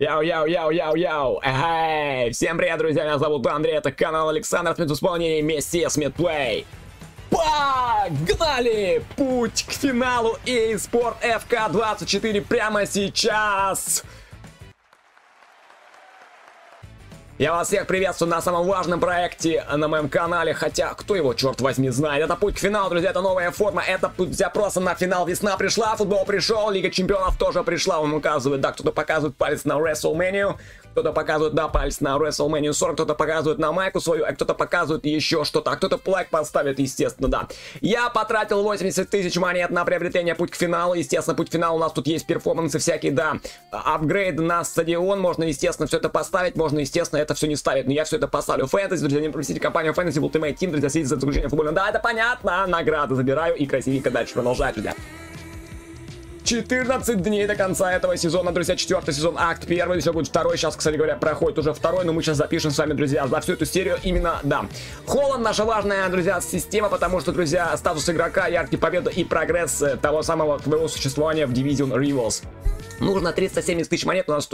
Яу-яу-яу-яу-яу! Эй! Всем привет, друзья! Меня зовут Андрей, это канал Александр в исполнении Месси Смитплей. Погнали! Путь к финалу eSport FK24 прямо сейчас! Я вас всех приветствую на самом важном проекте на моем канале, хотя кто его, черт возьми, знает. Это путь к финалу, друзья, это новая форма, это путь, друзья, просто на финал. Весна пришла, футбол пришел, Лига Чемпионов тоже пришла. Он указывает, да, кто-то показывает палец на WrestleMania, кто-то показывает, да, палец на WrestleMania 40, кто-то показывает на майку свою, а кто-то показывает еще что-то, а кто-то лайк поставит, естественно, да. Я потратил 80 тысяч монет на приобретение путь к финалу, естественно, путь к финалу у нас тут есть перформансы всякие, да, апгрейды на стадион, можно, естественно, все это поставить, можно, естественно, это все не ставить, но я все это поставлю. Фэнтези, друзья, не пропустите компанию Фэнтези Ultimate Team, друзья, следите за заключением футбольного. Да, это понятно, награды забираю и красивенько дальше продолжать, друзья. 14 дней до конца этого сезона, друзья, 4-й сезон, акт 1, все будет 2-й, сейчас, кстати говоря, проходит уже 2-й, но мы сейчас запишем с вами, друзья, за всю эту серию именно, да. Холланд наша важная, друзья, система, потому что, друзья, статус игрока, яркие победы и прогресс того самого твоего существования в Division Rivals. Нужно 370 тысяч монет, у нас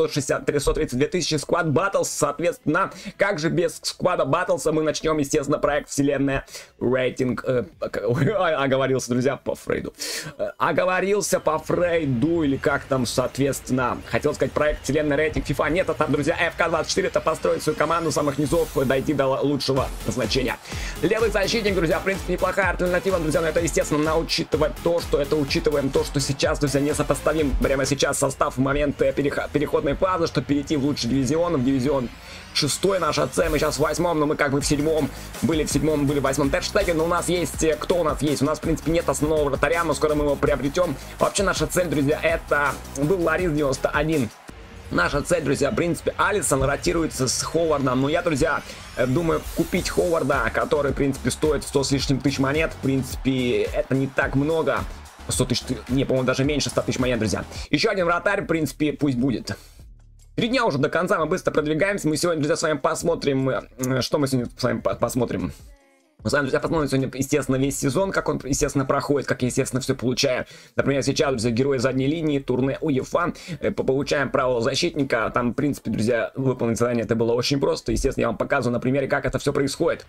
132 тысячи Squad Battles, соответственно, как же без Squad Battles мы начнем, естественно, проект Вселенная Рейтинг, оговорился, друзья, по Фрейду, оговорился по Фрейду, или как там, соответственно, хотел сказать проект Вселенная Рейтинг FIFA, нет, а там, друзья, FK24, это построить свою команду самых низов, дойти до лучшего значения. Левый защитник, друзья, в принципе, неплохая альтернатива, друзья, но это, естественно, учитывать то, что это учитываем, то, что сейчас, друзья, не сопоставим прямо сейчас состав в момент переходной фазы, чтобы перейти в лучший дивизион, в дивизион 6 наша цель, мы сейчас в 8, но мы как бы в 7 были в 7, были в 8 Терштеген, но у нас есть, кто у нас есть? У нас, в принципе, нет основного вратаря, но скоро мы его приобретем. Вообще наша цель, друзья, это был Ларис 91. Наша цель, друзья, в принципе, Алисон ротируется с Ховардом, но я, друзья, думаю купить Ховарда, который, в принципе, стоит 100 с лишним тысяч монет, в принципе, это не так много. 100 тысяч, не, по-моему, даже меньше 100 тысяч монет, друзья. Еще один вратарь, в принципе, пусть будет. 3 дня уже до конца, мы быстро продвигаемся. Мы сегодня, друзья, с вами посмотрим, что мы сегодня с вами посмотрим. Мы с вами, друзья, посмотрим сегодня, естественно, весь сезон, как он, естественно, проходит, как, естественно, все получаем. Например, сейчас, друзья, герои задней линии, турне УЕФА, получаем правого защитника. Там, в принципе, друзья, выполнить задание это было очень просто. Естественно, я вам показываю на примере, как это все происходит.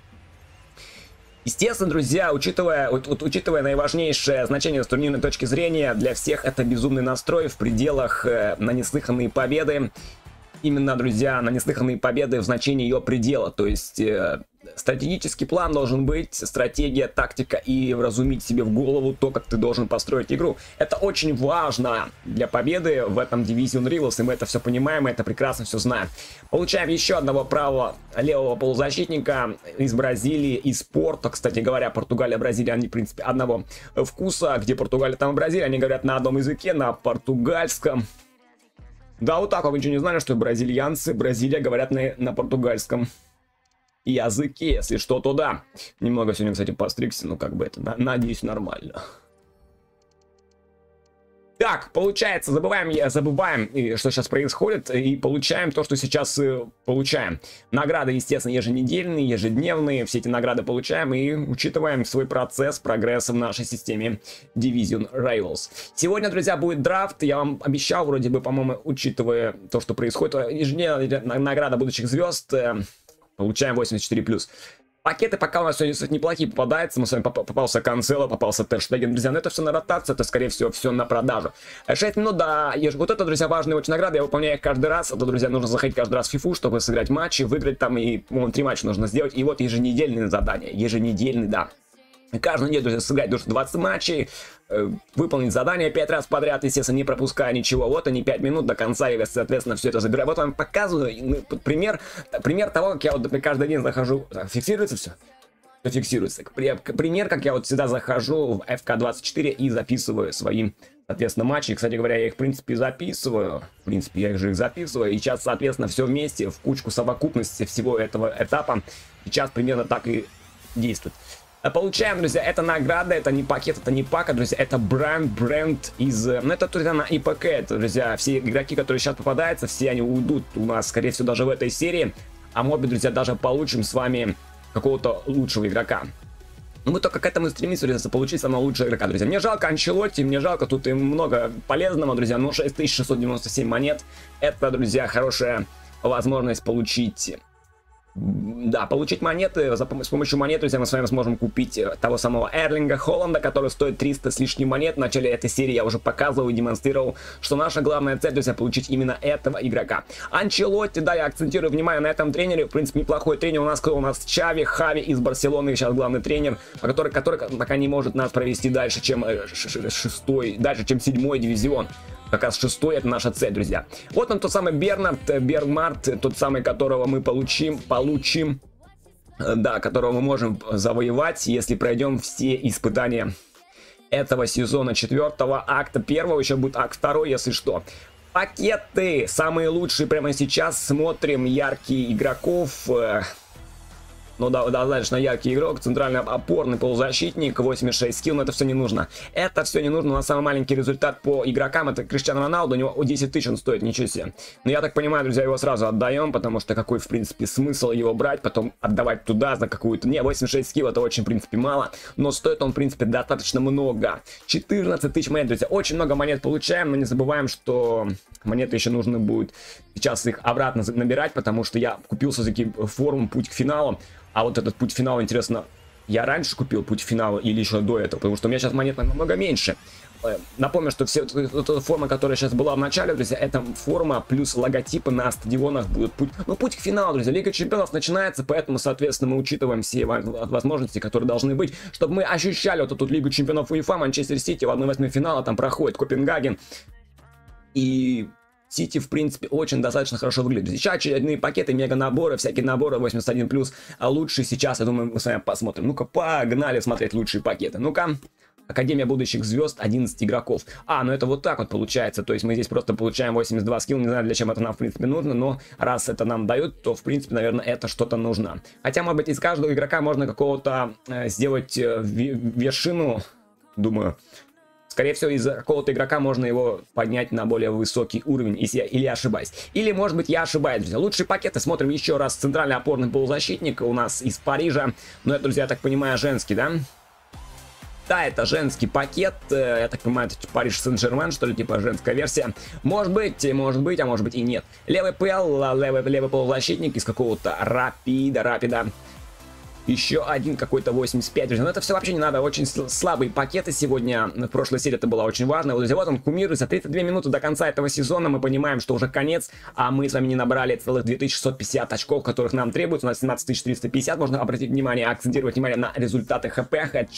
Естественно, друзья, учитывая наиважнейшее значение с турнирной точки зрения, для всех это безумный настрой в пределах на неслыханные победы. Именно, друзья, на неслыханные победы в значении ее предела. То есть стратегический план должен быть, стратегия, тактика и вразумить себе в голову то, как ты должен построить игру. Это очень важно для победы в этом Division Rivals, и мы это все понимаем, мы это прекрасно все знаем. Получаем еще одного правого левого полузащитника из Бразилии, из Порто. Кстати говоря, Португалия, Бразилия, они, в принципе, одного вкуса. Где Португалия, там и Бразилия. Они говорят на одном языке, на португальском. Да, вот так, вы ничего не знали, что бразильянцы, Бразилия говорят на португальском языке, если что, то да. Немного сегодня, кстати, постригся, но как бы это, надеюсь, нормально. Так, получается, забываем, что сейчас происходит, и получаем то, что сейчас получаем. Награды, естественно, еженедельные, ежедневные, все эти награды получаем и учитываем свой процесс прогресса в нашей системе Division Rivals. Сегодня, друзья, будет драфт, я вам обещал, вроде бы, по-моему, учитывая то, что происходит, ежедневная награда будущих звезд, получаем 84+. Пакеты пока у нас сегодня неплохие попадаются. Мы с вами попался Канцело, попался Терштеген, друзья. Но это все на ротацию, это, скорее всего, все на продажу. 6 минут, да. Вот это, друзья, важные очень награды. Я выполняю их каждый раз. Это, друзья, нужно заходить каждый раз в FIFA, чтобы сыграть матчи, выиграть там. И, по-моему, 3 матча нужно сделать. И вот еженедельные задания. Еженедельные, да. Каждую неделю, друзья, сыграть 20 матчей, выполнить задание 5 раз подряд, естественно, не пропуская ничего. Вот они, 5 минут до конца, я, соответственно, все это забираю. Вот вам показываю пример того, как я вот каждый день захожу. Фиксируется все? Все фиксируется. Пример, как я вот всегда захожу в FK24 и записываю свои, соответственно, матчи. Кстати говоря, я их, в принципе, записываю. В принципе, я их же записываю. И сейчас, соответственно, все вместе, в кучку совокупности всего этого этапа. Сейчас примерно так и действует. Получаем, друзья, это награда, это не пакет, это не пака, друзья, это бренд из... Ну, это, друзья, на ИПК, это, друзья, все игроки, которые сейчас попадаются, все они уйдут у нас, скорее всего, даже в этой серии. А может быть, друзья, даже получим с вами какого-то лучшего игрока. Мы только к этому стремимся, друзья, получить самого лучшего игрока, друзья. Мне жалко Анчелотти, мне жалко, тут и много полезного, друзья. Но 6697 монет, это, друзья, хорошая возможность получить... Да, получить монеты, с помощью монет, друзья, мы с вами сможем купить того самого Эрлинга Холланда, который стоит 300 с лишним монет. В начале этой серии я уже показывал и демонстрировал, что наша главная цель, друзья, получить именно этого игрока. Анчелотти, да, я акцентирую внимание на этом тренере, в принципе, неплохой тренер. У нас кто? У нас Чави, Хави из Барселоны, сейчас главный тренер, который пока не может нас провести дальше, чем шестой, дальше, чем 7-й дивизион. Как раз 6-й это наша цель, друзья. Вот он, тот самый Бернмарт, тот самый, которого мы получим, да, которого мы можем завоевать, если пройдем все испытания этого сезона 4-го, акта 1-го, еще будет акт 2, если что. Пакеты самые лучшие прямо сейчас, смотрим яркие игроков. Ну да, достаточно яркий игрок, центральный опорный полузащитник, 86 скилл, но это все не нужно. Это все не нужно, у нас самый маленький результат по игрокам, это Криштиану Роналду, у него 10 тысяч он стоит, ничего себе. Но я так понимаю, друзья, его сразу отдаем, потому что какой, в принципе, смысл его брать, потом отдавать туда за какую-то... Не, 86 скилл это очень, в принципе, мало, но стоит он, в принципе, достаточно много. 14 тысяч монет, друзья, очень много монет получаем, но не забываем, что монеты еще нужно будет сейчас их обратно набирать, потому что я купил все-таки форму «Путь к финалу». А вот этот путь финала, интересно, я раньше купил путь финала или еще до этого, потому что у меня сейчас монет намного меньше. Напомню, что все эта форма, которая сейчас была в начале, друзья, это форма плюс логотипы на стадионах будут. Путь к финалу, друзья. Лига чемпионов начинается, поэтому, соответственно, мы учитываем все возможности, которые должны быть, чтобы мы ощущали вот эту Лигу чемпионов УЕФА. Манчестер Сити в 1/8 финала там проходит, Копенгаген. И... Сити, в принципе, очень достаточно хорошо выглядит. Сейчас очередные пакеты, мега-наборы, всякие наборы 81+. А лучшие сейчас, я думаю, мы с вами посмотрим. Ну-ка, погнали смотреть лучшие пакеты. Ну-ка, Академия будущих звезд, 11 игроков. Ну это вот так вот получается. То есть мы здесь просто получаем 82 скилл. Не знаю, для чем это нам, в принципе, нужно. Но раз это нам дают, то, в принципе, наверное, это что-то нужно. Хотя, может быть, из каждого игрока можно какого-то сделать вершину, думаю. Скорее всего, из-за какого-то игрока можно его поднять на более высокий уровень, или я ошибаюсь. Или, может быть, я ошибаюсь, друзья. Лучшие пакеты смотрим еще раз. Центральный опорный полузащитник у нас из Парижа. Но это, друзья, я так понимаю, женский, да? Да, это женский пакет. Я так понимаю, это Париж Сен-Жермен, что ли, типа женская версия. Может быть, а может быть и нет. Левый ПЛ, левый полузащитник из какого-то Рапида. Еще один какой-то 85, друзья. Но это все вообще не надо. Очень слабые пакеты сегодня. В прошлой серии это было очень важно. Вот, друзья, вот он кумируется. 32 минуты до конца этого сезона. Мы понимаем, что уже конец. А мы с вами не набрали целых 2650 очков, которых нам требуется. У нас 17350. Можно обратить внимание, акцентировать внимание на результаты ХП.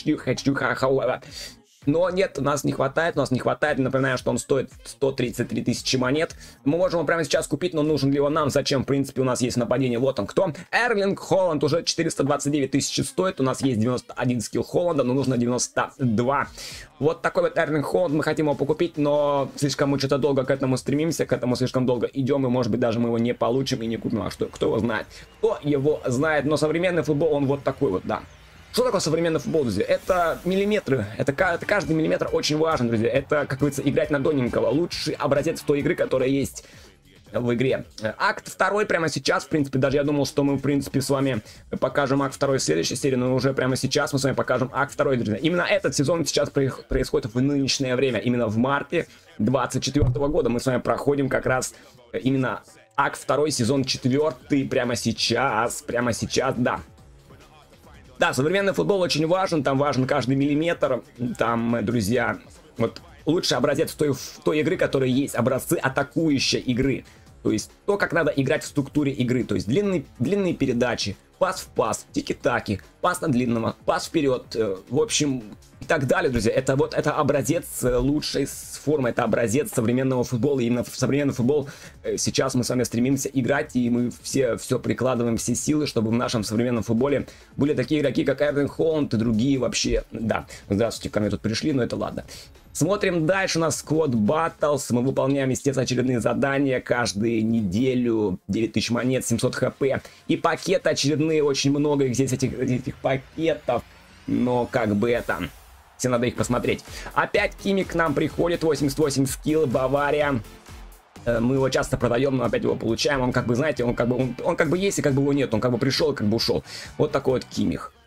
Но нет, у нас не хватает. Напоминаю, что он стоит 133 тысячи монет. Мы можем его прямо сейчас купить, но нужен ли он нам? Зачем? В принципе, у нас есть нападение. Вот он кто. Эрлинг Холланд уже 429 тысяч стоит. У нас есть 91 скилл Холланда, но нужно 92. Вот такой вот Эрлинг Холланд. Мы хотим его покупить, но слишком мы что-то долго к этому стремимся. К этому слишком долго идем. И, может быть, даже мы его не получим и не купим. А что? Кто его знает? Кто его знает? Но современный футбол, он вот такой вот, да. Что такое современный футбол, друзья? Это миллиметры. Это каждый миллиметр очень важен, друзья. Это, как говорится, играть на тоненького. Лучший образец той игры, которая есть в игре. Акт 2 прямо сейчас. В принципе, даже я думал, что мы, в принципе, с вами покажем акт 2 в следующей серии, но уже прямо сейчас мы с вами покажем акт 2, друзья. Именно этот сезон сейчас происходит в нынешнее время. Именно в марте 2024 года мы с вами проходим как раз именно акт 2, сезон 4 прямо сейчас, да. Да, современный футбол очень важен, там важен каждый миллиметр, там, друзья, вот лучший образец той игры, которая есть, образцы атакующей игры. То есть то, как надо играть в структуре игры, то есть длинные передачи, пас в пас, тики-таки, пас на длинного, пас вперед, в общем, и так далее, друзья. Это образец лучшей формы, это образец современного футбола. И именно в современный футбол сейчас мы с вами стремимся играть, и мы все прикладываем, все силы, чтобы в нашем современном футболе были такие игроки, как Эрлинг Холланд и другие вообще. Да, здравствуйте, ко мне тут пришли, но это ладно. Смотрим дальше, у нас Squad Battles, мы выполняем, естественно, очередные задания каждую неделю, 9000 монет, 700 хп, и пакеты очередные, очень много их здесь, этих пакетов, но как бы это, все надо их посмотреть. Опять Кимик к нам приходит, 88 скилл, Бавария. Мы его часто продаем, но опять его получаем. Он как бы, знаете, он как бы есть и как бы его нет. Он как бы пришел и как бы ушел. Вот такой вот Кимих.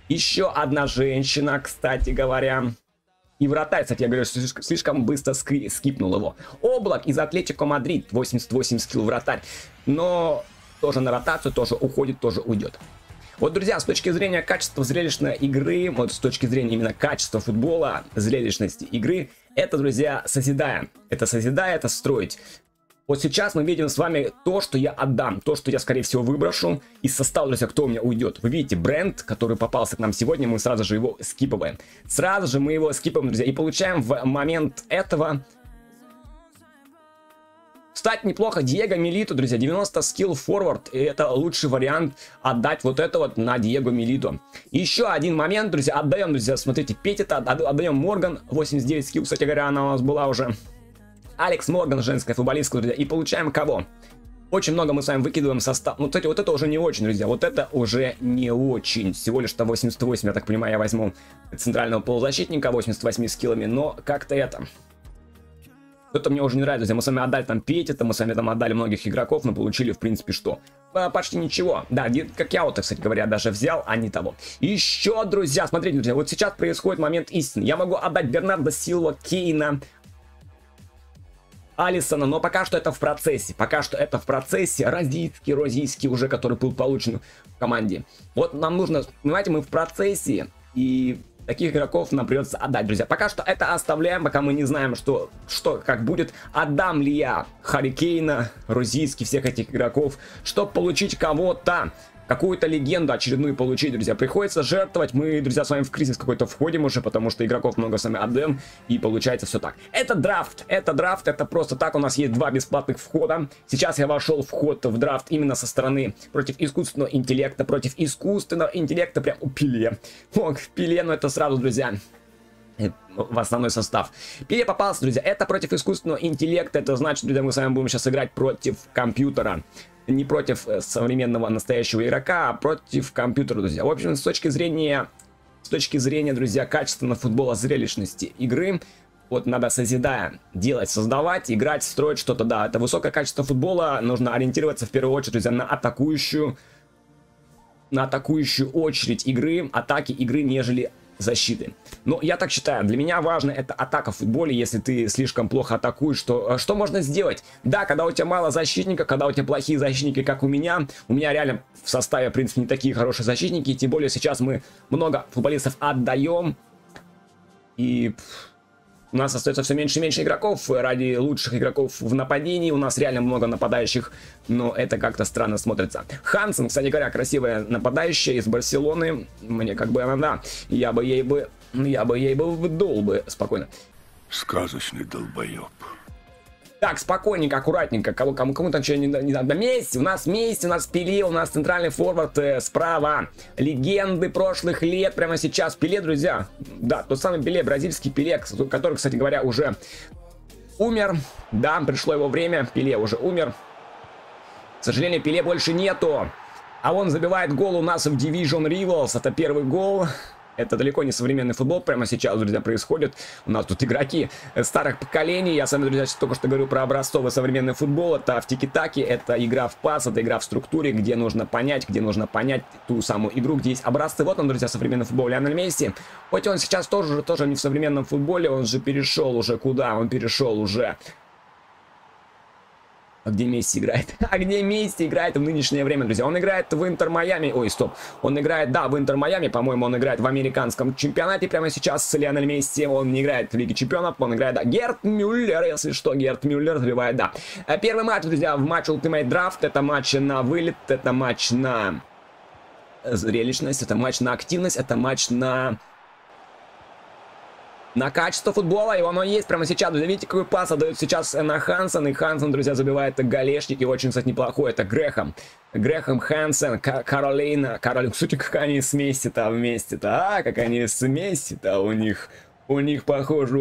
Еще одна женщина, кстати говоря. И вратарь, кстати, я говорю, что слишком быстро скипнул его. Облак из Атлетико Мадрид, 88 скилл вратарь. Но тоже на ротацию, тоже уходит, тоже уйдет. Вот, друзья, с точки зрения качества зрелищной игры, вот с точки зрения именно качества футбола, зрелищности игры, это, друзья, созидая. Это созидая, это строить. Вот сейчас мы видим с вами то, что я отдам, то, что я, скорее всего, выброшу из состава, друзья, кто у меня уйдет. Вы видите, бренд, который попался к нам сегодня, мы сразу же его скипываем. Сразу же мы его скипываем, друзья, и получаем в момент этого... Кстати, неплохо, Диего Милито, друзья, 90 скилл форвард, и это лучший вариант отдать вот это вот на Диего Милито. Еще один момент, друзья, отдаем, друзья, смотрите, Петита, отдаем Морган, 89 скилл, кстати говоря, она у нас была уже. Алекс Морган, женская футболистка, друзья, и получаем кого? Очень много мы с вами выкидываем состав. Ну, кстати, вот это уже не очень, друзья, вот это уже не очень. Всего лишь-то 88, я так понимаю, я возьму центрального полузащитника, 88 скиллами, но как-то это... Это мне уже не нравится, друзья. Мы с вами отдали там Петита, мы с вами там отдали многих игроков, но получили, в принципе, что? Почти ничего. Да, как я вот, кстати говоря, даже взял, а не того. Еще, друзья, смотрите, друзья, вот сейчас происходит момент истины. Я могу отдать Бернардо Силва, Кейна, Алисона, но пока что это в процессе. Пока что это в процессе. Розийский уже, который был получен в команде. Вот нам нужно, понимаете, мы в процессе, и таких игроков нам придется отдать, друзья. Пока что это оставляем, пока мы не знаем, что как будет. Отдам ли я Харри Кейна, Розийский, всех этих игроков, чтобы получить кого-то, какую-то легенду очередную получить, друзья. Приходится жертвовать. Мы, друзья, с вами в кризис какой-то входим уже, потому что игроков много с вами отдаем, и получается все так. Это драфт, это просто так. У нас есть 2 бесплатных входа. Сейчас я вошел в ход в драфт именно со стороны против искусственного интеллекта, прям у Пеле. Ох, Пеле, ну это сразу, друзья, в основной состав. Пеле попался, друзья. Это против искусственного интеллекта. Это значит, друзья, мы с вами будем сейчас играть против компьютера. Не против современного настоящего игрока, а против компьютера, друзья. В общем, с точки зрения, друзья, качественного футбола, зрелищности игры, вот надо, созидая, делать, создавать, играть, строить что-то, да. Это высокое качество футбола. Нужно ориентироваться в первую очередь, друзья, на атакующую очередь игры, атаки игры, нежели защиты. Но я так считаю, для меня важно это атака в футболе. Если ты слишком плохо атакуешь, что можно сделать? Да, когда у тебя мало защитника, когда у тебя плохие защитники, как у меня реально в составе, в принципе, не такие хорошие защитники, тем более сейчас мы много футболистов отдаем, и у нас остается все меньше и меньше игроков. Ради лучших игроков в нападении у нас реально много нападающих, но это как-то странно смотрится. Хансен, кстати говоря, красивая нападающая из Барселоны. Мне как бы она, да, я бы ей бы вдул бы спокойно. Сказочный долбоеб. Так, спокойненько, аккуратненько. Кому-то ничего не надо. Месси, у нас Пеле, у нас центральный форвард справа. Легенды прошлых лет прямо сейчас. Пеле, друзья. Да, тот самый Пеле, бразильский Пеле, который, кстати говоря, уже умер. Да, пришло его время. Пеле уже умер. К сожалению, Пеле больше нету. А он забивает гол у нас в Division Rivals. Это первый гол. Это далеко не современный футбол прямо сейчас, друзья, происходит. У нас тут игроки старых поколений. Я с вами, друзья, только что говорю про образцовый современный футбол. Это в тики-таке, это игра в пас, это игра в структуре, где нужно понять ту самую игру, где есть образцы. Вот он, друзья, современный футбол. Лионель Месси. Хоть он сейчас тоже не в современном футболе, он же перешел уже куда? Он перешел уже... А где Месси играет? А где Месси играет в нынешнее время, друзья? Он играет в Интер Майами. Ой, стоп. Он играет, да, в Интер Майами. По-моему, он играет в американском чемпионате прямо сейчас с Лионель Месси. Он не играет в Лиге Чемпионов. Он играет, да. Герт Мюллер, если что. Герт Мюллер забивает, да. Первый матч, друзья, в матч Ultimate Draft. Это матч на вылет. Это матч на зрелищность. Это матч на активность. Это матч на качество футбола, и оно есть прямо сейчас. Друзья, видите, какой пас отдает сейчас на Хансен, и Хансен, друзья, забивает голешник, и очень, кстати, неплохой. Это Грэхэм, Хансен, Каролина, кстати, как они с Месси-то вместе-то, как они с Месси-то у них, похоже,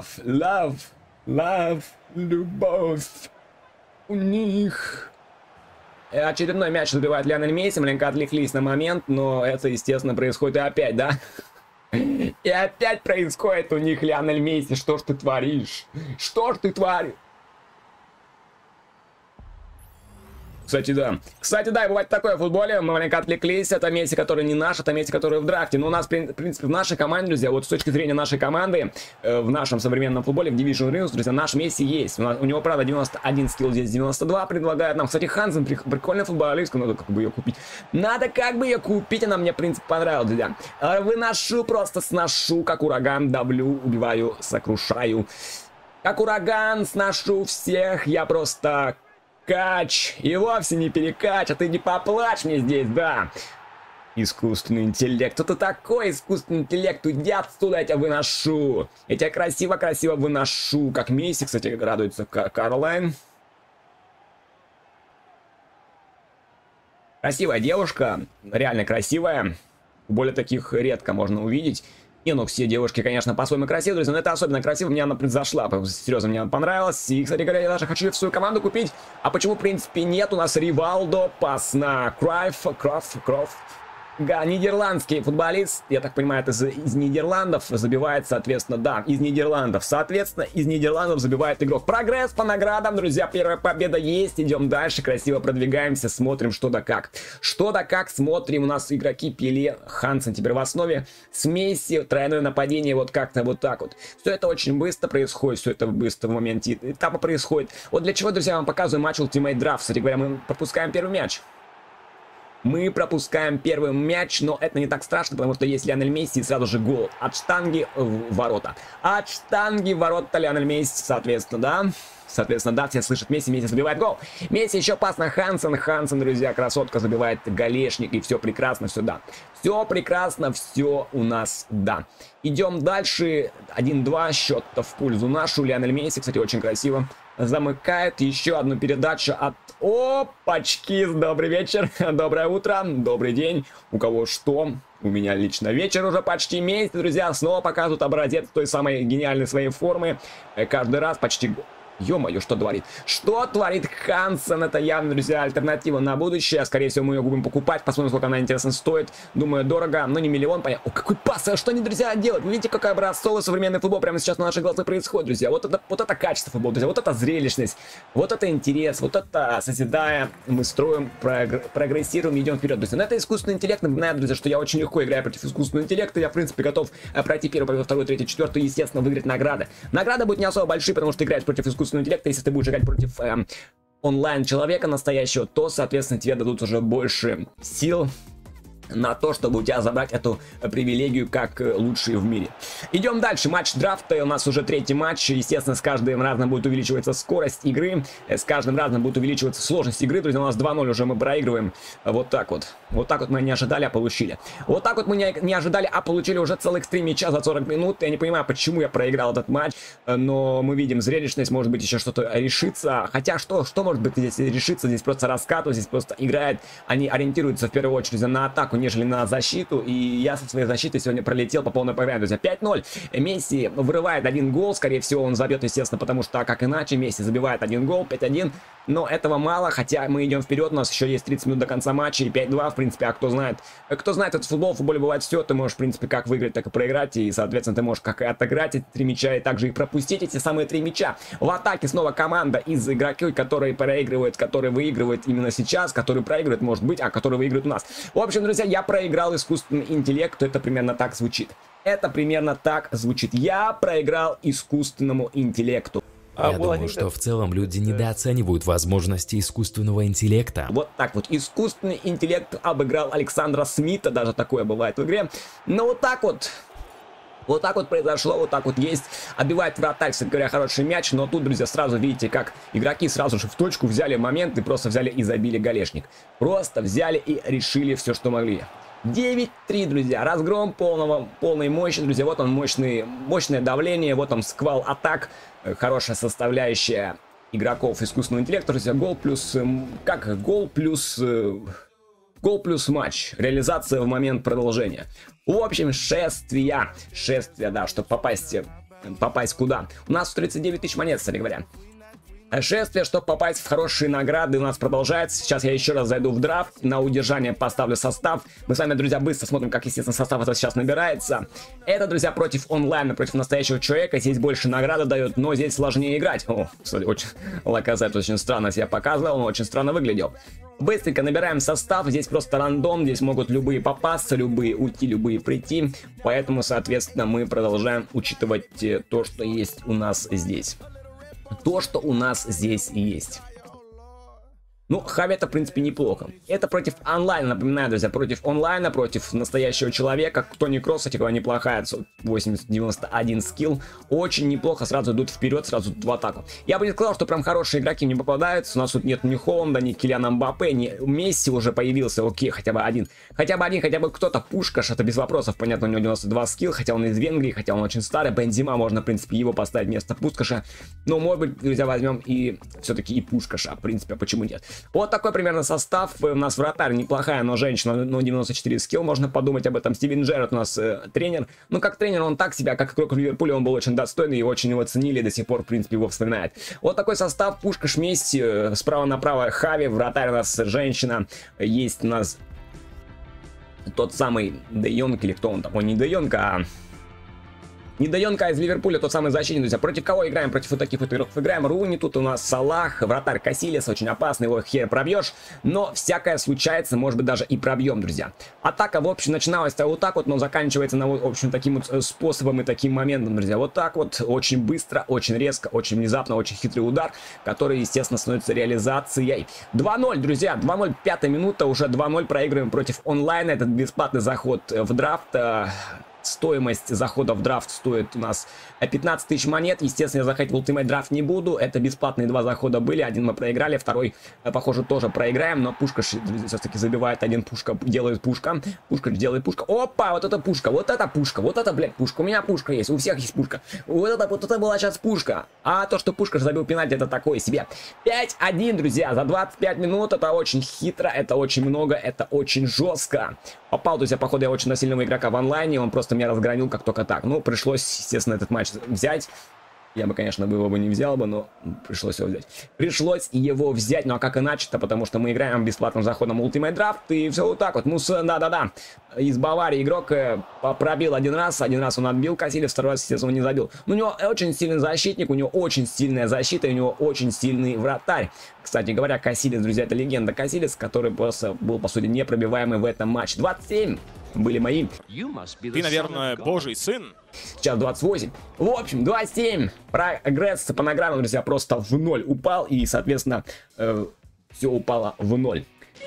любовь, у них... Очередной мяч забивает Лионель Месси, маленько отвлеклись на момент, но это, естественно, происходит и опять, да? И опять происходит у них Лионель Месси. Что ж ты творишь? Что ж ты творишь? Кстати, да. Кстати, да, и бывает такое в футболе. Мы маленько отвлеклись. Это Месси, который не наш, это Месси, который в драфте. Но у нас, в принципе, в нашей команде, друзья, вот с точки зрения нашей команды, в нашем современном футболе, в Division Rivals, друзья, наш Месси есть. У него, правда, 91 скилл, здесь 92 предлагает нам. Кстати, Хансен, прикольный футболист, надо как бы ее купить. Надо как бы ее купить, она мне, в принципе, понравилась, друзья. Выношу, просто сношу, как ураган, давлю, убиваю, сокрушаю. Как ураган, сношу всех, я просто... Кач, и вовсе не перекач, а ты не поплачь мне здесь, да. Искусственный интеллект, кто ты такой, искусственный интеллект, уйди отсюда, я тебя выношу. Я тебя красиво-красиво выношу, как Месси, кстати, радуется Карлайн. Красивая девушка, реально красивая, более таких редко можно увидеть. Не, ну все девушки, конечно, по-своему красивые, друзья, но это особенно красиво, мне она произошла, серьезно, мне она понравилась. И, кстати говоря, я даже хочу в свою команду купить. А почему, в принципе, нет? У нас Ривалдо, пас на Кроф. Нидерландский футболист, я так понимаю, это из Нидерландов забивает, соответственно, да, из Нидерландов. Соответственно, из Нидерландов забивает игрок. Прогресс по наградам, друзья, первая победа есть. Идем дальше, красиво продвигаемся, смотрим что да как. Что да как, смотрим, у нас игроки Пеле, Хансен теперь в основе. С Месси, тройное нападение, вот как-то вот так вот. Все это очень быстро происходит, все это быстро в моменте этапа происходит. Вот для чего, друзья, я вам показываю матч Ultimate Draft. Кстати говоря, мы пропускаем первый мяч. Мы пропускаем первый мяч, но это не так страшно, потому что есть Лионель Месси и сразу же гол от штанги в ворота. От штанги в ворота Лионель Месси, соответственно, да. Соответственно, да, все слышат Месси, Месси забивает гол. Месси еще пас на Хансен, Хансен, друзья, красотка забивает голешник, и все прекрасно, все да. Все прекрасно, все у нас да. Идем дальше, 1-2, счет в пользу нашу. Лионель Месси, кстати, очень красиво замыкает. Еще одну передачу от... Опачки, добрый вечер, доброе утро, добрый день. У кого что? У меня лично вечер уже почти месяц, друзья. Снова показывают образец той самой гениальной своей формы. Каждый раз почти... Ё-моё, что творит? Что творит Хансен? Это явно, друзья, альтернатива на будущее. Скорее всего, мы ее будем покупать. Посмотрим, сколько она, интересно, стоит. Думаю, дорого, но не миллион, понятно. О, какой пас! А что они, друзья, делают? Вы видите, какой образцовый современный футбол прямо сейчас на наших глазах происходит, друзья. Вот это качество футбола, друзья. Вот это зрелищность. Вот это интерес. Вот это, созидая, мы строим, прогрессируем, идем вперед, друзья. Но это искусственный интеллект. Напоминаю, друзья, что я очень легко играю против искусственного интеллекта. Я, в принципе, готов пройти первый, второй, третий, четвертый, естественно, выиграть награды. Награды будут не особо большие, потому что играешь против искусственного интеллекта. Если ты будешь играть против онлайн человека настоящего, то, соответственно, тебе дадут уже больше сил на то, чтобы у тебя забрать эту привилегию как лучшие в мире. Идем дальше. Матч драфта. У нас уже третий матч. Естественно, с каждым разом будет увеличиваться скорость игры. С каждым разом будет увеличиваться сложность игры. Друзья, у нас 2-0 уже мы проигрываем. Вот так вот. Вот так вот мы не ожидали, а получили. Вот так вот мы не ожидали, а получили уже целых 3 мяча за 40 минут. Я не понимаю, почему я проиграл этот матч. Но мы видим зрелищность. Может быть, еще что-то решится. Хотя, что может быть здесь решится? Здесь просто раскатывают, здесь просто играет. Они ориентируются в первую очередь на атаку, нежели на защиту. И я со своей защитой сегодня пролетел по полной программе, друзья. 5-0. Месси вырывает один гол. Скорее всего, он забьет, естественно, потому что, как иначе, Месси забивает один гол. 5-1. Но этого мало, хотя мы идем вперед. У нас еще есть 30 минут до конца матча. И 5-2, в принципе. А кто знает этот футбол, в футболе бывает все. Ты можешь, в принципе, как выиграть, так и проиграть. И, соответственно, ты можешь как и отыграть эти 3 мяча, и также их пропустить, эти самые 3 мяча. В атаке снова команда из игроков, которые проигрывают, которые выигрывают именно сейчас, которые проигрывают, может быть, а которые выигрывают у нас. В общем, друзья, я проиграл искусственный интеллект. Это примерно так звучит. Это примерно так звучит. Я проиграл искусственному интеллекту. Я думаю, что в целом люди недооценивают возможности искусственного интеллекта. Вот так вот. Искусственный интеллект обыграл Александра Смита. Даже такое бывает в игре. Но вот так вот. Вот так вот произошло, вот так вот есть. Отбивает вратарь, кстати говоря, хороший мяч. Но тут, друзья, сразу видите, как игроки сразу же в точку взяли момент и просто взяли и забили голешник. Просто взяли и решили все, что могли. 9-3, друзья. Разгром полной мощи, друзья. Вот он, мощное давление. Вот он, сквал атак. Хорошая составляющая игроков искусственного интеллекта. Друзья, гол плюс... Как? Гол плюс матч. Реализация в момент продолжения. В общем, шествие. Шествие, да, чтобы попасть куда? У нас 39 тысяч монет, кстати говоря. Шествие, чтобы попасть в хорошие награды, у нас продолжается. Сейчас я еще раз зайду в драфт, на удержание поставлю состав. Мы с вами, друзья, быстро смотрим, как, естественно, состав это сейчас набирается. Это, друзья, против онлайна, против настоящего человека. Здесь больше награды дает, но здесь сложнее играть. О, кстати, очень Лаказет очень странно себя показывал, он очень странно выглядел. Быстренько набираем состав, здесь просто рандом, здесь могут любые попасться, любые уйти, любые прийти. Поэтому, соответственно, мы продолжаем учитывать то, что есть у нас здесь. То, что у нас здесь есть. Ну, Хави это, в принципе, неплохо. Это против онлайна, напоминаю, друзья, против онлайна, против настоящего человека. Кто не кросс, кстати, неплохая, 80-91 скилл. Очень неплохо, сразу идут вперед, сразу идут в атаку. Я бы не сказал, что прям хорошие игроки не попадаются. У нас тут нет ни Холланда, ни Килиана Мбаппе, ни Месси уже появился. Окей, хотя бы один. Хотя бы кто-то. Пушкаш, это без вопросов, понятно, у него 92 скилл, хотя он из Венгрии, хотя он очень старый. Бензима, можно, в принципе, его поставить вместо Пушкаша. Но, может быть, друзья, возьмем и все-таки и Пушкаша, в принципе, а почему нет? Вот такой примерно состав. У нас вратарь неплохая, но женщина, но 94 скилл. Можно подумать об этом. Стивен Джерард у нас тренер. Ну, как тренер он так себя, как игрок в Ливерпуле, он был очень достойный и очень его ценили. До сих пор, в принципе, его вспоминают. Вот такой состав. Пушкаш, Месси, справа направо Хави. Вратарь у нас женщина. Есть у нас тот самый Де Йонг, или кто он там? Ой, не Де Йонг, а... Не Де Йонг, а из Ливерпуля, тот самый защитник, друзья. Против кого играем? Против вот таких вот игроков играем. Руни, тут у нас Салах, вратарь Касилес, очень опасный, его хер пробьешь. Но всякое случается, может быть, даже и пробьем, друзья. Атака, в общем, начиналась-то вот так вот, но заканчивается, в общем, таким вот способом и таким моментом, друзья. Вот так вот, очень быстро, очень резко, очень внезапно, очень хитрый удар, который, естественно, становится реализацией. 2-0, друзья, 2-0, 5-я минута, уже 2-0 проигрываем против онлайна. Этот бесплатный заход в драфт. Стоимость захода в драфт стоит у нас 15 тысяч монет. Естественно, я заходить в Ultimate Draft не буду. Это бесплатные два захода были. Один мы проиграли, второй, похоже, тоже проиграем. Но пушка все-таки забивает один. Пушка делает пушка. Пушка делает пушка. Опа, вот это пушка, вот это пушка, вот это, блядь, пушка. У меня пушка есть, у всех есть пушка. Вот это была сейчас пушка. А то, что пушка забил пенальти, это такое себе. 5-1, друзья, за 25 минут. Это очень хитро, это очень много, это очень жестко. Попал, друзья, походу, я очень на сильного игрока в онлайне. Он просто меня разгромил как только так. Ну, пришлось, естественно, этот матч взять. Я бы, конечно, его бы не взял бы, но пришлось его взять. Пришлось его взять, ну а как иначе-то, потому что мы играем бесплатным заходом в Ultimate Draft, и все вот так вот. Ну, да-да-да. Из Баварии игрок пробил один раз он отбил Касилес, второй раз, естественно, он не забил. Но у него очень сильный защитник, у него очень сильная защита, и у него очень сильный вратарь. Кстати говоря, Касилес, друзья, это легенда Касилес, который просто был, по сути, непробиваемый в этом матче. 27 были мои. Ты, наверное, божий сын. Сейчас 28. В общем, 27. Прогресс по наградам, друзья, просто в ноль упал. И, соответственно, все упало в ноль.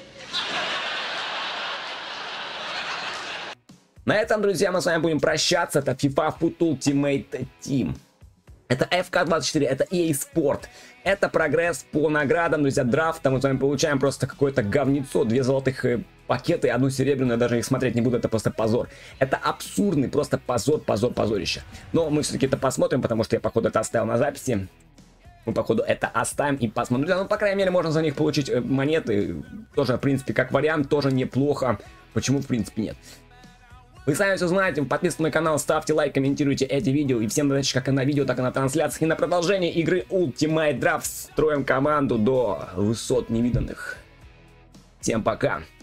На этом, друзья, мы с вами будем прощаться. Это FIFA Foot Ultimate Team. Это FK24, это EA Sport. Это прогресс по наградам, друзья, драфта. Мы с вами получаем просто какое-то говнецо. 2 золотых пакеты и 1 серебряную. Даже их смотреть не буду, это просто позор. Это абсурдный просто позорище. Но мы все-таки это посмотрим, потому что я, походу, это оставил на записи. Мы, походу, это оставим и посмотрим. Друзья, ну, по крайней мере, можно за них получить монеты. Тоже, в принципе, как вариант, тоже неплохо. Почему, в принципе, нет? Вы сами все знаете, подписывайтесь на мой канал, ставьте лайк, комментируйте эти видео. И всем удачи как и на видео, так и на трансляциях. И на продолжение игры Ultimate Draft. Строим команду до высот невиданных. Всем пока.